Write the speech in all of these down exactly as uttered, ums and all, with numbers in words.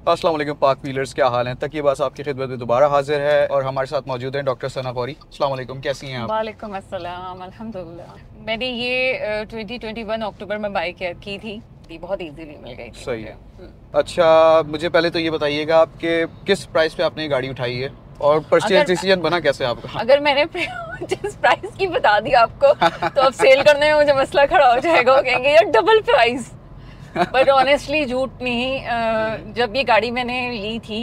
अस्सलाम वालेकुम पाक व्हीलर्स, क्या हाल है? तकीबास आपकी खिदमत में दोबारा हाजिर है और हमारे साथ मौजूद हैं डॉक्टर सना गौरी। अस्सलाम वालेकुम, कैसी हैं आप? वालेकुम अस्सलाम, अल्हम्दुलिल्लाह। मैंने ये ट्वेंटी ट्वेंटी वन अक्टूबर में बाई की थी। ये बहुत इजीली मिल गई थी सही मुझे। है। हम्म। अच्छा, मुझे पहले तो ये बताइएगा आपके किस प्राइस पे आपने ये गाड़ी उठाई है और परचेज अगर डिसीजन बना कैसे आपका? अगर मैंने जिस प्राइस की बता दी आपको तो अब सेल करने में मुझे मसला खड़ा हो जाएगा। वो कहेंगे यार डबल प्राइस। बट ऑनेस्टली झूठ नहीं, अ, जब ये गाड़ी मैंने ली थी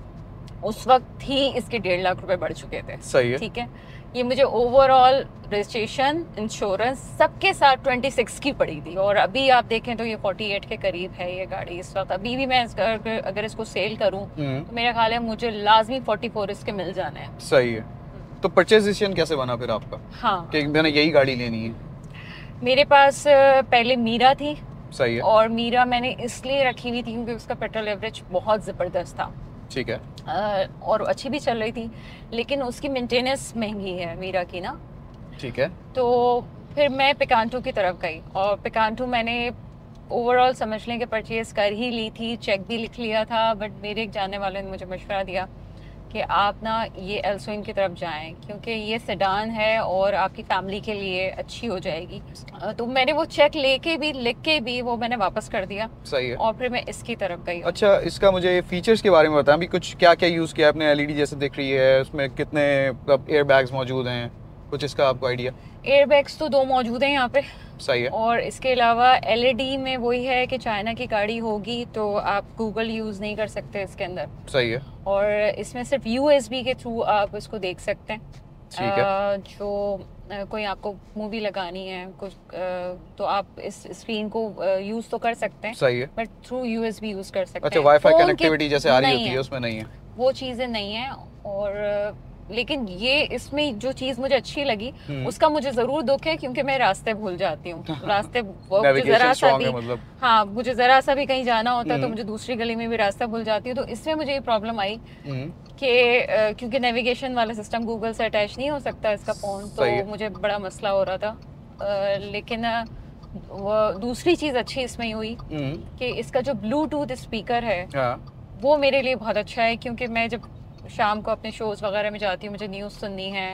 उस वक्त ही इसके डेढ़ लाख रुपए बढ़ चुके थे। सही है। ठीक है, ये मुझे ओवरऑल रजिस्ट्रेशन इंश्योरेंस सबके साथ ट्वेंटी सिक्स की पड़ी थी और अभी आप देखें तो ये फोर्टी एट के करीब है ये गाड़ी इस वक्त। अभी भी मैं इसका अगर, अगर इसको सेल करूं तो मेरा ख्याल है मुझे लाजमी फोर्टी फोर इसके मिल जाने हैं। सही है। तो परचेज डिसीजन कैसे बना फिर आपका हाँ, कि मैंने यही गाड़ी लेनी है? मेरे पास अ, पहले मीरा थी। सही है। और मीरा मैंने इसलिए रखी हुई थी क्योंकि उसका पेट्रोल एवरेज बहुत ज़बरदस्त था। ठीक है। अ, और अच्छी भी चल रही थी, लेकिन उसकी मेंटेनेंस महंगी है मीरा की ना। ठीक है। तो फिर मैं पिकांटो की तरफ गई और पिकांटो मैंने ओवरऑल समझ लें कि परचेज कर ही ली थी, चेक भी लिख लिया था। बट मेरे एक जानने वाले ने मुझे मशवरा दिया कि आप ना ये एल्सोइन की तरफ जाएं क्योंकि ये सेडान है और आपकी फैमिली के लिए अच्छी हो जाएगी। अ, तो मैंने वो चेक लेके भी लिख के भी वो मैंने वापस कर दिया। सही है। और फिर मैं इसकी तरफ गई। अच्छा, इसका मुझे फीचर्स के बारे में बताएं, अभी कुछ क्या क्या यूज़ किया आपने? एलईडी जैसे दिख रही है, उसमें कितने एयर बैग्स मौजूद हैं, कुछ इसका आपको आइडिया? एयर बैग्स तो दो मौजूद हैं यहाँ पे। सही है। और इसके अलावा एलईडी में वही है कि चाइना की गाड़ी होगी तो आप गूगल यूज़ नहीं कर सकते इसके अंदर। सही है। और इसमें सिर्फ यूएसबी के थ्रू आप इसको देख सकते हैं। ठीक है। अ, जो अ, कोई आपको मूवी लगानी है कुछ, अ, तो आप इस स्क्रीन को यूज़ तो कर सकते हैं, सही है। बट थ्रू यूएसबी यूज़ कर सकते अच्छा, हैं। वाईफाई फ़ोन के कनेक्टिविटी जैसे आ रही नहीं होती है है, उसमें नहीं है? वो चीज़ें नहीं है। और अ, लेकिन ये इसमें जो चीज़ मुझे अच्छी लगी हम्म। उसका मुझे ज़रूर दुख है क्योंकि मैं रास्ते भूल जाती हूँ। रास्ते वो मुझे नेविगेशन ज़रा सा स्ट्रांग भी, है मतलब। हाँ, मुझे ज़रा सा भी कहीं जाना होता है तो हम्म। मुझे दूसरी गली में भी रास्ता भूल जाती हूँ। तो इसमें मुझे ये प्रॉब्लम आई हम्म। कि अ, क्योंकि नेविगेशन वाला सिस्टम गूगल से अटैच नहीं हो सकता इसका फ़ोन, सही तो है। मुझे बड़ा मसला हो रहा था। अ, लेकिन अ, वो दूसरी चीज़ अच्छी इसमें ये हुई हम्म। कि इसका जो ब्लूटूथ स्पीकर है हाँ। वो मेरे लिए बहुत अच्छा है क्योंकि मैं जब शाम को अपने शोज़ वगैरह में जाती हूँ, मुझे न्यूज़ सुननी है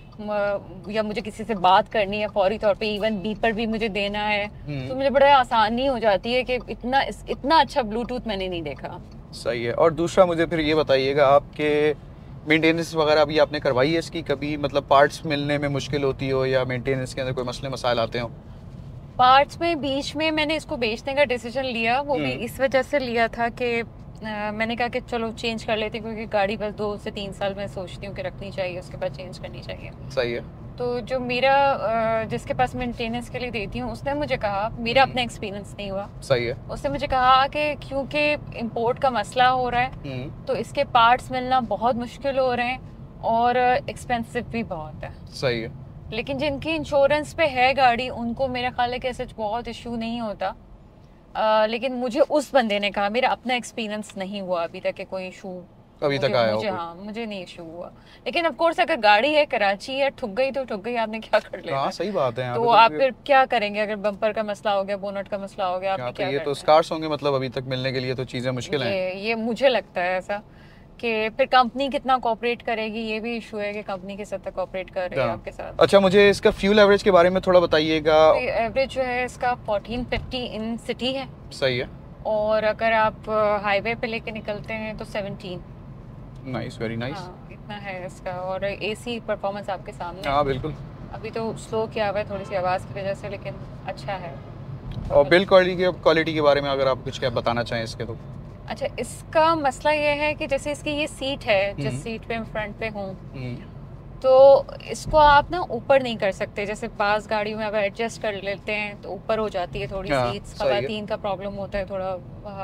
म- या मुझे किसी से बात करनी है फौरी तौर पे, इवन बीपर भी मुझे देना है, हम्म। तो मुझे बड़ा आसानी हो जाती है कि इतना इस, इतना अच्छा ब्लूटूथ मैंने नहीं देखा। सही है। और दूसरा मुझे फिर ये बताइएगा, आपके मेंटेनेंस वगैरह अभी आपने करवाई है इसकी कभी? मतलब पार्ट्स मिलने में मुश्किल होती हो या मेंटेनेंस के अंदर कोई मसले मसाइल आते हो? पार्ट्स में बीच में मैंने इसको बेचने का डिसीजन लिया, वो भी हम्म। इस वजह से लिया था कि अ, मैंने कहा कि चलो चेंज कर लेते हैं क्योंकि गाड़ी बस दो से तीन साल मैं सोचती हूँ कि रखनी चाहिए, उसके बाद चेंज करनी चाहिए। सही है। तो जो मेरा अ, जिसके पास मेंटेनेंस के लिए देती हूँ उसने मुझे कहा, मेरा अपना एक्सपीरियंस नहीं हुआ, सही है। उसने मुझे कहा कि क्योंकि इंपोर्ट का मसला हो रहा है हम्म। तो इसके पार्ट्स मिलना बहुत मुश्किल हो रहे हैं और एक्सपेंसिव भी बहुत है। सही है। लेकिन जिनकी इंश्योरेंस पे है गाड़ी उनको मेरा ख्याल है कि ऐसा बहुत इशू नहीं होता। अ, लेकिन मुझे उस बंदे ने कहा, मेरा अपना एक्सपीरियंस नहीं हुआ अभी तक कि कोई इशू अभी तक मुझे आया हो मुझे कोई? हाँ, मुझे नहीं इशू हुआ। लेकिन ऑफ कोर्स अगर गाड़ी है कराची है, ठुक गई तो ठुक गई, आपने क्या कर लेना हाँ है? सही बात है। यहाँ तो पे आप तो फिर क्या करेंगे अगर बम्पर का मसला हो गया, बोनट का मसला हो गया, आपने यहाँ पे क्या ये तो करना है? स्कार्स होंगे, मतलब अभी तक मिलने के लिए तो चीज़ें मुश्किल हैं। ये ये मुझे लगता है ऐसा कि फिर कंपनी कितना कोऑपरेट करेगी, ये भी इशू है कि कंपनी किस हद तक कोऑपरेट कर रही है हाँ। आपके साथ। अच्छा, मुझे इसका फ्यूल एवरेज के बारे में थोड़ा बताइएगा। एवरेज जो है इसका फोर्टीन फिफ्टी इन सिटी है सही है। और अगर आप हाईवे पे लेके निकलते हैं तो सेवनटीन। Nice, very nice. हाँ, इतना है इसका। और एसी परफॉर्मेंस आपके सामने है। हाँ बिल्कुल। अभी तो स्लो किया हुआ है थोड़ी सी आवाज़ की वजह से, लेकिन अच्छा है। और बिल्ड क्वालिटी के क्वालिटी के बारे में अगर आप कुछ क्या बताना चाहें इसके तो? अच्छा, इसका मसला ये है कि जैसे इसकी ये सीट है, हम्म। जिस सीट पे मैं फ्रंट पे हूँ, हम्म। तो इसको आप ना ऊपर नहीं कर सकते। जैसे पास गाड़ियों में आप एडजस्ट कर लेते हैं तो ऊपर हो जाती है थोड़ी हाँ, सीट्स। सही है। खवातीन का प्रॉब्लम होता है थोड़ा,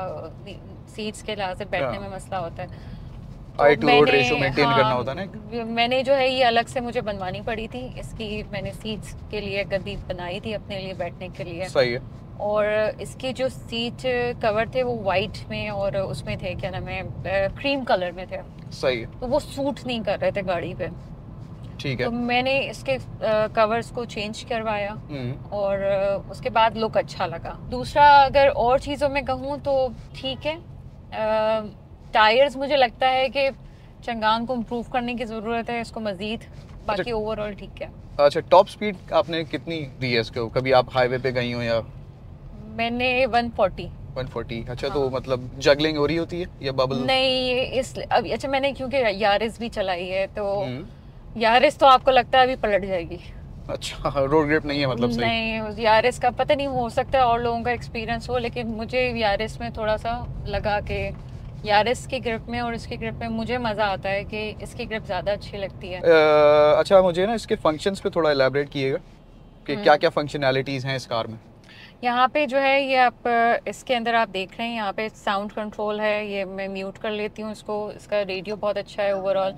सीट्स के लिहाज से बैठने हाँ। में मसला होता है। हाई तो टू रोड मैंने रेशियो मेंटेन करना हाँ, होता है ना। मैंने जो है ये अलग से मुझे बनवानी पड़ी थी इसकी। मैंने सीट्स के लिए गद्दी बनाई थी अपने लिए बैठने के लिए। सही है। और इसकी जो सीट कवर थे वो वाइट में और उसमें थे, क्या नाम है, क्रीम कलर में थे, सही है। तो वो सूट नहीं कर रहे थे गाड़ी पे। ठीक तो है। मैंने इसके कवर्स को चेंज करवाया हम्म। और अ, उसके बाद लुक अच्छा लगा। दूसरा अगर और चीज़ों में कहूँ तो ठीक है, अ, टायर्स मुझे लगता है कि चंगान को इम्प्रूव करने की ज़रूरत है इसको मज़ीद, बाकी ओवरऑल ठीक है। अच्छा, टॉप स्पीड आपने कितनी दी है इसको? कभी आप हाईवे पे गई हो या? मैंने वन फोर्टी। वन फोर्टी, अच्छा। हाँ। तो मतलब जगलिंग हो रही होती है या बबल? नहीं, इस अभी अच्छा मैंने क्योंकि यारिस भी चलाई है तो हम्म। यारिस तो आपको लगता है अभी पलट जाएगी। अच्छा, रोड ग्रिप नहीं है मतलब सही? नहीं, यारिस का पता नहीं, हो सकता है और लोगों का एक्सपीरियंस हो, लेकिन मुझे यारिस में थोड़ा सा लगा कि यारिस की ग्रिप में और इसकी ग्रिप में मुझे मज़ा आता है कि इसकी ग्रिप ज़्यादा अच्छी लगती है। अ, अच्छा, मुझे ना इसके फंक्शंस पे थोड़ा एलैबोरेट कीजिएगा कि क्या क्या फंक्शनैलिटीज़ हैं इस कार में। यहाँ पे जो है ये आप इसके अंदर आप देख रहे हैं, यहाँ पे साउंड कंट्रोल है, ये मैं म्यूट कर लेती हूँ इसको। इसका रेडियो बहुत अच्छा है ओवरऑल,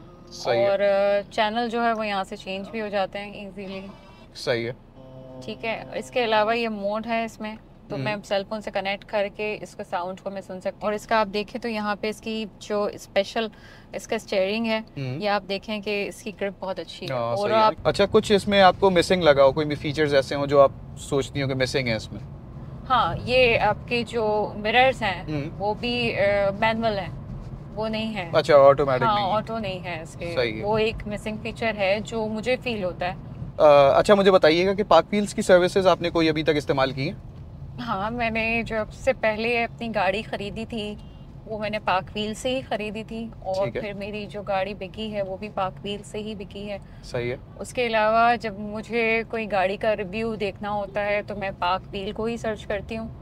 और चैनल जो है वो यहाँ से चेंज भी हो जाते हैं इजीली। सही है, ठीक है। इसके अलावा ये मोड है इसमें, तो मैं सेलफोन से कनेक्ट करके इसको साउंड को मैं सुन सकती हूँ। और इसका आप देखें तो यहाँ पे इसकी जो स्पेशल इसका स्टीयरिंग है, ये आप देखें कि इसकी ग्रिप बहुत अच्छी है। और आप अच्छा, कुछ इसमें आपको मिसिंग लगा हो, कोई भी फीचर्स ऐसे हो जो आप सोचती हो कि मिसिंग है इसमें? हाँ, ये आपके जो मिरर्स हैं वो भी मैनुअल हैं, वो नहीं है। अच्छा, ऑटोमेटिक हाँ, नहीं है। ऑटो नहीं है इसके। सही है। वो एक मिसिंग फीचर है जो मुझे फील होता है। आ, अच्छा, मुझे बताइएगा कि पार्क व्हील्स की सर्विसेज आपने कोई अभी तक इस्तेमाल की है? हाँ, मैंने जो सबसे पहले अपनी गाड़ी ख़रीदी थी वो मैंने पार्क व्हील से ही ख़रीदी थी, और फिर मेरी जो गाड़ी बिकी है वो भी पार्क व्हील से ही बिकी है। सही है। उसके अलावा जब मुझे कोई गाड़ी का रिव्यू देखना होता है तो मैं पार्क व्हील को ही सर्च करती हूँ।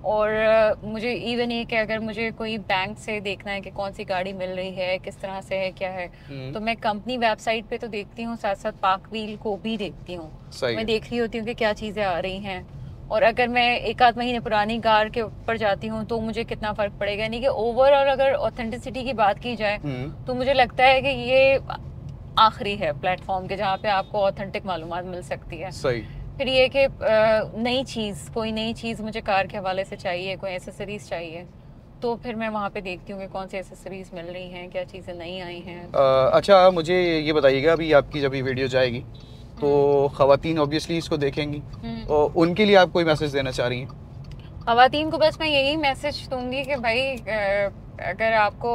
और मुझे इवन ये कि अगर मुझे कोई बैंक से देखना है कि कौन सी गाड़ी मिल रही है, किस तरह से है, क्या है, तो मैं कंपनी वेबसाइट पे तो देखती हूँ, साथ साथ पार्क व्हील को भी देखती हूँ। मैं देख रही होती हूँ कि क्या चीज़ें आ रही हैं। और अगर मैं एक आध महीने पुरानी कार के ऊपर जाती हूँ तो मुझे कितना फ़र्क पड़ेगा। यानी कि ओवरऑल अगर ऑथेंटिसिटी की बात की जाए तो मुझे लगता है कि ये आखिरी है प्लेटफॉर्म के जहाँ पे आपको ऑथेंटिक मालूमात मिल सकती है। सही। फिर ये कि नई चीज़, कोई नई चीज़ मुझे कार के हवाले से चाहिए, कोई एसेसरीज चाहिए, तो फिर मैं वहाँ पे देखती हूँ कि कौन सी एसेसरीज मिल रही हैं, क्या चीज़ें नई आई हैं। अच्छा, मुझे ये बताइएगा, अभी आपकी जब ये वीडियो जाएगी तो ख़वातीन ऑब्वियसली इसको देखेंगी, और उनके लिए आप कोई मैसेज देना चाह रही हैं? ख़वातीन को बस मैं यही मैसेज दूंगी कि भाई अगर आपको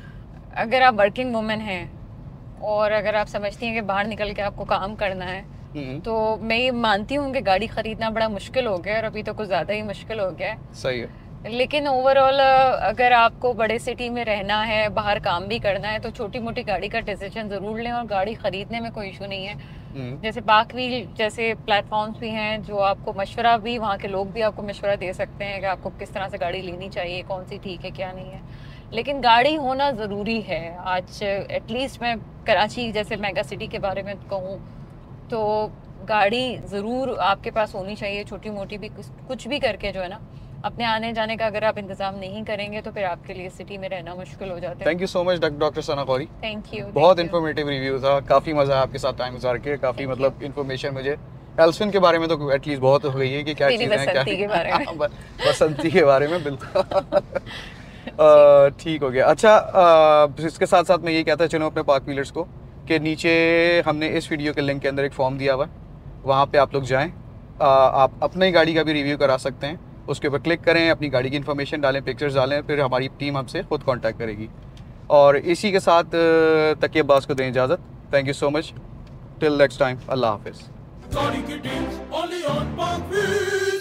अगर आप वर्किंग वुमेन हैं और अगर आप समझती हैं कि बाहर निकल के आपको काम करना है, तो मैं ये मानती हूँ कि गाड़ी ख़रीदना बड़ा मुश्किल हो गया है, और अभी तो कुछ ज़्यादा ही मुश्किल हो गया है। सही है। लेकिन ओवरऑल अगर आपको बड़े सिटी में रहना है, बाहर काम भी करना है, तो छोटी मोटी गाड़ी का डिसीजन ज़रूर लें, और गाड़ी ख़रीदने में कोई इशू नहीं है। जैसे पार्क व्हील जैसे प्लेटफॉर्म्स भी हैं जो आपको मशवरा भी, वहाँ के लोग भी आपको मशवरा दे सकते हैं कि आपको किस तरह से गाड़ी लेनी चाहिए, कौन सी ठीक है क्या नहीं है। लेकिन गाड़ी होना ज़रूरी है। आज एटलीस्ट मैं कराची जैसे मेगा सिटी के बारे में कहूँ तो गाड़ी ज़रूर आपके पास होनी चाहिए। छोटी मोटी भी कुछ भी करके जो है ना, अपने आने जाने का अगर आप इंतजाम नहीं करेंगे तो फिर आपके लिए सिटी में रहना मुश्किल हो जाता है। Thank you so much doctor Sana Gauri. Thank you. बहुत इन्फॉर्मेटिव रिव्यू था, काफ़ी मज़ा आया आपके साथ टाइम गुजार के। काफ़ी मतलब इन्फॉर्मेशन मुझे एल्सविन के बारे में तो एटलीस्ट बहुत हो गई है कि क्या चीज़ें हैं, क्या के बारे में बसंती के बारे में बिल्कुल ठीक हो गया। अच्छा, इसके साथ साथ मैं ये कहता चलूँ अपने पार्क व्हीलर्स को कि नीचे हमने इस वीडियो के लिंक के अंदर एक फॉर्म दिया हुआ है, वहाँ पे आप लोग जाएं, आप अपनी गाड़ी का भी रिव्यू करा सकते हैं। उसके ऊपर क्लिक करें, अपनी गाड़ी की इन्फॉर्मेशन डालें, पिक्चर्स डालें, फिर हमारी टीम आपसे खुद कांटेक्ट करेगी। और इसी के साथ तकिया अब्बास को दें इजाज़त। Thank you so much, till next time, अल्लाह हाफिज़।